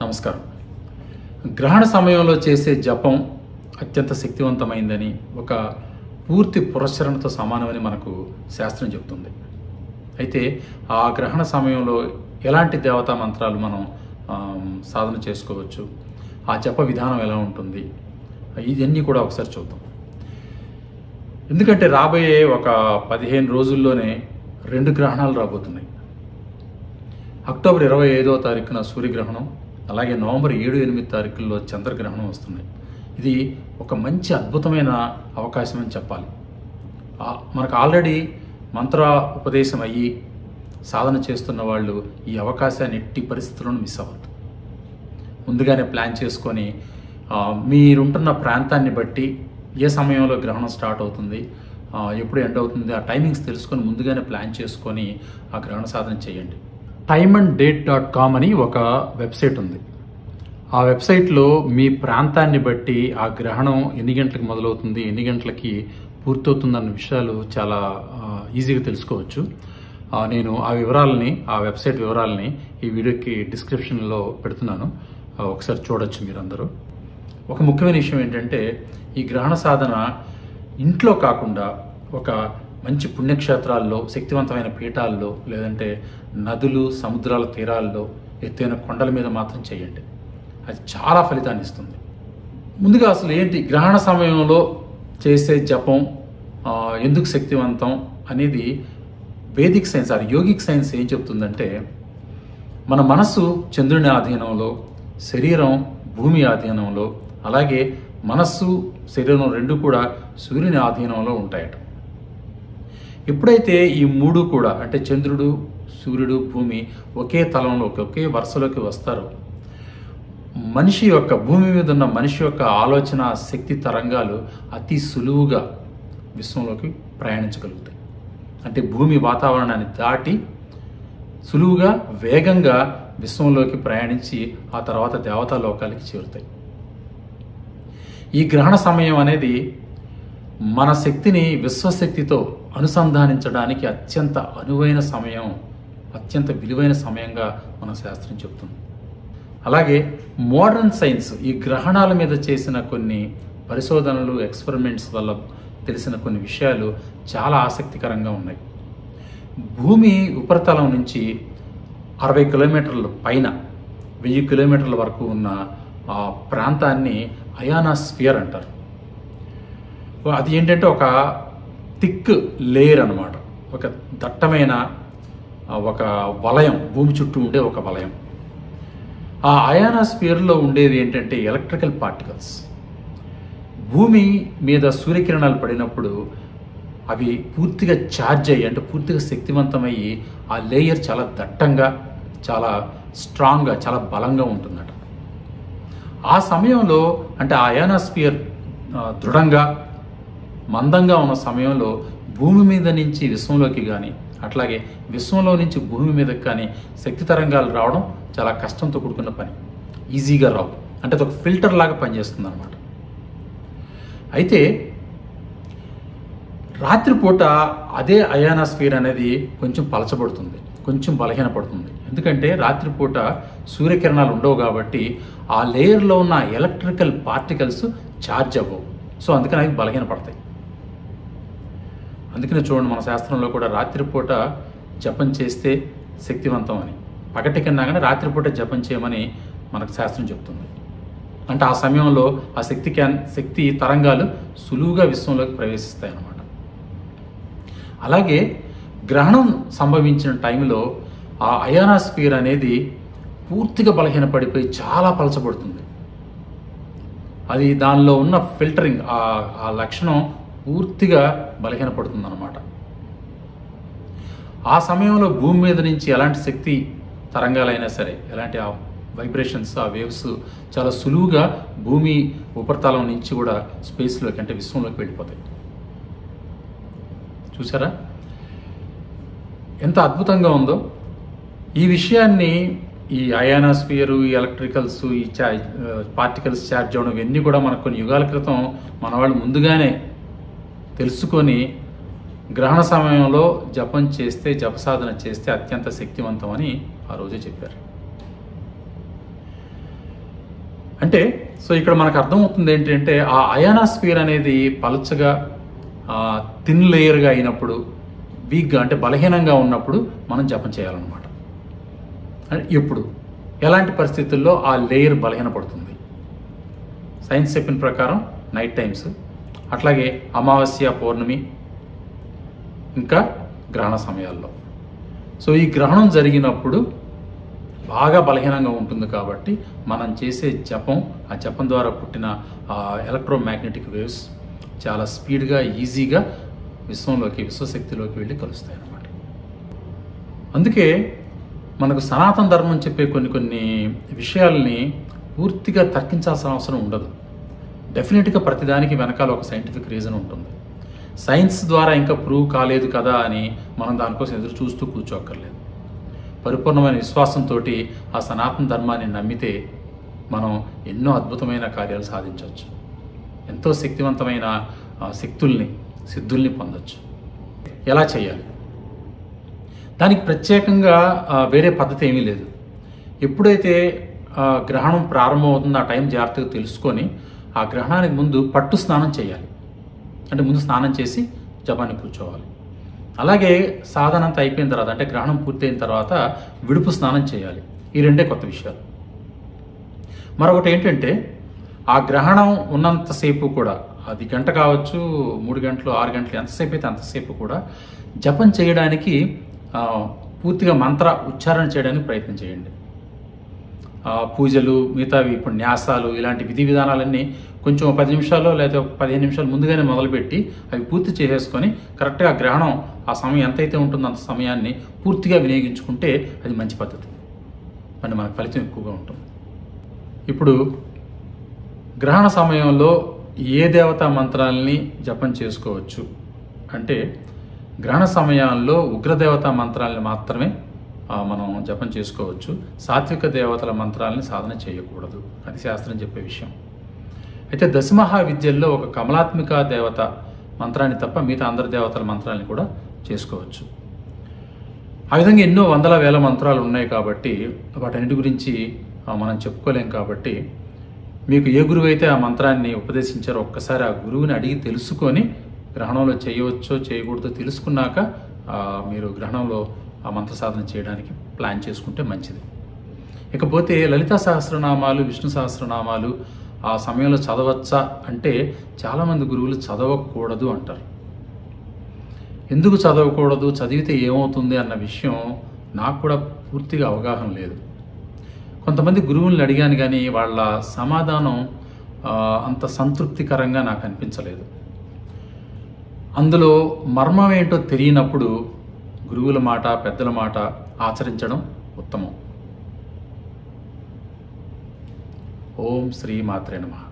నమస్కారం. గ్రహణ సమయంలో చేసే జపం అత్యంత శక్తివంతమైందని, ఒక పూర్తి పురస్చరణతో సమానమని మనకు శాస్త్రం చెప్తుంది. అయితే ఆ గ్రహణ సమయంలో ఎలాంటి దేవతా మంత్రాలు మనం సాధన చేసుకోవచ్చు, ఆ జప విధానం ఎలా ఉంటుంది, ఇవన్నీ కూడా ఒకసారి చూద్దాం. ఎందుకంటే రాబోయే ఒక 15 రోజుల్లోనే 2 గ్రహణాలు రాబోతున్నాయి. అక్టోబర్ 25వ తారీఖున సూర్యగ్రహణం, అలాగే నవంబర్ 7-8 తారీఖుల్లో చంద్రగ్రహణం వస్తున్నాయి. ఇది ఒక మంచి అద్భుతమైన అవకాశం అని చెప్పాలి. మనకు ఆల్రెడీ మంత్ర ఉపదేశం అయ్యి సాధన చేస్తున్న వాళ్ళు ఈ అవకాశాన్ని ఎట్టి పరిస్థితులను మిస్ అవ్వద్దు. ముందుగానే ప్లాన్ చేసుకొని మీరుంటున్న ప్రాంతాన్ని బట్టి ఏ సమయంలో గ్రహణం స్టార్ట్ అవుతుంది, ఎప్పుడు ఎండ్ అవుతుంది, ఆ టైమింగ్స్ తెలుసుకొని ముందుగానే ప్లాన్ చేసుకొని ఆ గ్రహణ సాధన చేయండి. timeanddate.com అని ఒక వెబ్సైట్ ఉంది. ఆ వెబ్సైట్లో మీ ప్రాంతాన్ని బట్టి ఆ గ్రహణం ఎన్ని గంటలకు మొదలవుతుంది, ఎన్ని గంటలకి పూర్తవుతుందన్న విషయాలు చాలా ఈజీగా తెలుసుకోవచ్చు. నేను ఆ వెబ్సైట్ వివరాలని ఈ వీడియోకి డిస్క్రిప్షన్లో పెడుతున్నాను, ఒకసారి చూడొచ్చు మీరందరూ. ఒక ముఖ్యమైన విషయం ఏంటంటే, ఈ గ్రహణ సాధన ఇంట్లో కాకుండా ఒక మంచి పుణ్యక్షేత్రాల్లో, శక్తివంతమైన పీఠాల్లో, లేదంటే నదులు, సముద్రాల తీరాల్లో, ఎత్తైన కొండల మీద మాత్రం చేయండి. అది చాలా ఫలితాన్ని ఇస్తుంది. ముందుగా అసలు ఏంటి గ్రహణ సమయంలో చేసే జపం ఎందుకు శక్తివంతం అనేది వేదిక్ సైన్స్ యోగిక్ సైన్స్ ఏం చెప్తుందంటే, మన మనస్సు చంద్రుని ఆధీనంలో, శరీరం భూమి ఆధీనంలో, అలాగే మనస్సు శరీరం రెండు కూడా సూర్యుని ఆధీనంలో ఉంటాయట. ఎప్పుడైతే ఈ మూడు కూడా అంటే చంద్రుడు, సూర్యుడు, భూమి ఒకే తలంలోకి, ఒకే వరుసలోకి వస్తారో, భూమి మీద ఉన్న మనిషి యొక్క ఆలోచన శక్తి తరంగాలు అతి సులువుగా విశ్వంలోకి ప్రయాణించగలుగుతాయి. అంటే భూమి వాతావరణాన్ని దాటి సులువుగా, వేగంగా విశ్వంలోకి ప్రయాణించి ఆ తర్వాత దేవతా లోకాలకి చేరుతాయి. ఈ గ్రహణ సమయం అనేది మన శక్తిని విశ్వశక్తితో అనుసంధానించడానికి అత్యంత అనువైన సమయం, అత్యంత విలువైన సమయంగా మన శాస్త్రం చెప్తుంది. అలాగే మోడర్న్ సైన్స్ ఈ గ్రహణాల మీద చేసిన కొన్ని పరిశోధనలు, ఎక్స్పెరిమెంట్స్ వల్ల తెలిసిన కొన్ని విషయాలు చాలా ఆసక్తికరంగా ఉన్నాయి. భూమి ఉపరితలం నుంచి 60 కిలోమీటర్ల పైన 1000 కిలోమీటర్ల వరకు ఉన్న ఆ ప్రాంతాన్ని అయానాస్ఫియర్ అంటారు. అది ఏంటంటే ఒక థిక్ లేయర్ అన్నమాట, ఒక దట్టమైన ఒక వలయం, భూమి చుట్టూ ఉండే ఒక వలయం. ఆ అయానాస్ఫియర్లో ఉండేది ఏంటంటే ఎలక్ట్రికల్ పార్టికల్స్. భూమి మీద సూర్యకిరణాలు పడినప్పుడు అవి పూర్తిగా ఛార్జ్ అయ్యి, అంటే పూర్తిగా శక్తివంతమయ్యి, ఆ లేయర్ చాలా దట్టంగా, చాలా స్ట్రాంగ్గా, చాలా బలంగా ఉంటుందట. ఆ సమయంలో అంటే ఆ అయానాస్ఫియర్ దృఢంగా, మందంగా ఉన్న సమయంలో భూమి మీద నుంచి విశ్వంలోకి కానీ, అట్లాగే విశ్వంలో నుంచి భూమి మీదకి కానీ శక్తి తరంగాలు రావడం చాలా కష్టంతో కూడుకున్న పని, ఈజీగా రావు. అంటే అది ఒక ఫిల్టర్ లాగా పనిచేస్తుంది అన్నమాట. అయితే రాత్రిపూట అదే అయానాస్ఫియర్ అనేది కొంచెం పలచబడుతుంది, కొంచెం బలహీనపడుతుంది. ఎందుకంటే రాత్రిపూట సూర్యకిరణాలు ఉండవు కాబట్టి ఆ లేయర్లో ఉన్న ఎలక్ట్రికల్ పార్టికల్స్ ఛార్జ్ అవ్వవు. సో అందుకని అవి బలహీనపడతాయి. అందుకనే చూడండి, మన శాస్త్రంలో కూడా రాత్రిపూట జపం చేస్తే శక్తివంతం అని, పగటి కన్నా కానీ రాత్రిపూట జపం చేయమని మనకు శాస్త్రం చెప్తుంది. అంటే ఆ సమయంలో ఆ శక్తి తరంగాలు సులువుగా విశ్వంలోకి ప్రవేశిస్తాయి అన్నమాట. అలాగే గ్రహణం సంభవించిన టైంలో ఆ అయానాస్ఫియర్ అనేది పూర్తిగా బలహీనపడిపోయి చాలా పలచబడుతుంది. అది దానిలో ఉన్న ఫిల్టరింగ్, ఆ లక్షణం పూర్తిగా బలహీనపడుతుంది అన్నమాట. ఆ సమయంలో భూమి మీద నుంచి ఎలాంటి శక్తి తరంగాలైనా సరే, ఎలాంటి ఆ వైబ్రేషన్స్, ఆ వేవ్స్ చాలా సులువుగా భూమి ఉపరితలం నుంచి కూడా స్పేస్లోకి, అంటే విశ్వంలోకి వెళ్ళిపోతాయి. చూసారా ఎంత అద్భుతంగా ఉందో. ఈ విషయాన్ని ఈ అయానాస్ఫియరు, ఈ ఎలక్ట్రికల్స్, ఈ పార్టికల్స్ ఛార్జ్ అవ్వడం, ఇవన్నీ కూడా మనకు కొన్ని యుగాల క్రితం మన వాళ్ళు ముందుగానే తెలుసుకొని గ్రహణ సమయంలో జపం చేస్తే, జపసాధన చేస్తే అత్యంత శక్తివంతం అని ఆ రోజే చెప్పారు. అంటే సో ఇక్కడ మనకు అర్థమవుతుంది ఏంటంటే ఆ అయానాస్ఫియర్ అనేది పలచగా థిన్ లేయర్గా అయినప్పుడు, వీక్గా అంటే బలహీనంగా ఉన్నప్పుడు మనం జపం చేయాలన్నమాట. ఎప్పుడు ఎలాంటి పరిస్థితుల్లో ఆ లేయర్ బలహీనపడుతుంది? సైన్స్ చెప్పిన ప్రకారం నైట్ టైమ్స్, అట్లాగే అమావాస్య, పౌర్ణమి, ఇంకా గ్రహణ సమయాల్లో. సో ఈ గ్రహణం జరిగినప్పుడు బాగా బలహీనంగా ఉంటుంది కాబట్టి మనం చేసే జపం, ఆ జపం ద్వారా పుట్టిన ఎలక్ట్రోమాగ్నెటిక్ వేవ్స్ చాలా స్పీడ్గా, ఈజీగా విశ్వశక్తిలోకి వెళ్ళి కలుస్తాయి అన్నమాట. అందుకే మనకు సనాతన ధర్మం చెప్పే కొన్ని విషయాల్ని పూర్తిగా తర్కించాల్సిన అవసరం ఉండదు. డెఫినెట్గా ప్రతిదానికి వెనకాల ఒక సైంటిఫిక్ రీజన్ ఉంటుంది. సైన్స్ ద్వారా ఇంకా ప్రూవ్ కాలేదు కదా అని మనం దానికోసం ఎదురు చూస్తూ కూర్చోక్కర్లేదు. పరిపూర్ణమైన విశ్వాసంతో ఆ సనాతన ధర్మాన్ని నమ్మితే మనం ఎన్నో అద్భుతమైన కార్యాలు సాధించవచ్చు. ఎంతో శక్తివంతమైన సిద్ధుల్ని పొందవచ్చు. ఎలా చేయాలి? దానికి ప్రత్యేకంగా వేరే పద్ధతి ఏమీ లేదు. ఎప్పుడైతే గ్రహణం ప్రారంభమవుతుందో ఆ టైం జాగ్రత్తగా తెలుసుకొని ఆ గ్రహణానికి ముందు పట్టు స్నానం చేయాలి. అంటే ముందు స్నానం చేసి జపానికి కూర్చోవాలి. అలాగే సాధన అంతా అయిపోయిన తర్వాత, అంటే గ్రహణం పూర్తయిన తర్వాత విడుపు స్నానం చేయాలి. ఈ రెండే కొత్త విషయాలు. మరొకటి ఏంటంటే ఆ గ్రహణం ఉన్నంతసేపు కూడా, అది గంట కావచ్చు, 3 గంటలు, 6 గంటలు, ఎంతసేపు అయితే అంతసేపు కూడా జపం చేయడానికి పూర్తిగా మంత్ర ఉచ్చారణ చేయడానికి ప్రయత్నం చేయండి. పూజలు, మిగతావి ఇప్పుడు న్యాసాలు, ఇలాంటి విధి విధానాలన్నీ కొంచెం 10 నిమిషాలు లేదా 15 నిమిషాలు ముందుగానే మొదలుపెట్టి అవి పూర్తి చేసేసుకొని కరెక్ట్గా గ్రహణం ఆ సమయం ఎంతైతే ఉంటుందో అంత సమయాన్ని పూర్తిగా వినియోగించుకుంటే అది మంచి పద్ధతి. అంటే మనకు ఫలితం ఎక్కువగా ఉంటుంది. ఇప్పుడు గ్రహణ సమయంలో ఏ దేవతా మంత్రాలని జపం చేసుకోవచ్చు అంటే, గ్రహణ సమయాల్లో ఉగ్రదేవతా మంత్రాలని మాత్రమే మనం జపం చేసుకోవచ్చు. సాత్విక దేవతల మంత్రాలని సాధన చేయకూడదు. అది శాస్త్రం చెప్పే విషయం. అయితే దశమహావిద్యల్లో ఒక కమలాత్మిక దేవత మంత్రాన్ని తప్ప మిగతా అందరి దేవతల మంత్రాలని కూడా చేసుకోవచ్చు. ఆ విధంగా ఎన్నో వందల వేల మంత్రాలు ఉన్నాయి కాబట్టి వాటన్నిటి గురించి మనం చెప్పుకోలేం. కాబట్టి మీకు ఏ గురువు అయితే ఆ మంత్రాన్ని ఉపదేశించారో ఒక్కసారి ఆ గురువుని అడిగి తెలుసుకొని గ్రహణంలో చేయవచ్చో చేయకూడదో తెలుసుకున్నాక మీరు గ్రహణంలో ఆ మంత్ర సాధన చేయడానికి ప్లాన్ చేసుకుంటే మంచిది. ఇకపోతే లలితా సహస్రనామాలు, విష్ణు సహస్రనామాలు ఆ సమయంలో చదవచ్చా అంటే చాలామంది గురువులు చదవకూడదు అంటారు. ఎందుకు చదవకూడదు, చదివితే ఏమవుతుంది అన్న విషయం నాకు కూడా పూర్తిగా అవగాహన లేదు. కొంతమంది గురువుల్ని అడిగాను కానీ వాళ్ళ సమాధానం అంత సంతృప్తికరంగా నాకు అనిపించలేదు. అందులో మర్మం ఏంటో తెలియనప్పుడు గురువుల మాట, పెద్దల మాట ఆచరించడం ఉత్తమం. ఓం శ్రీ మాత్రే నమః.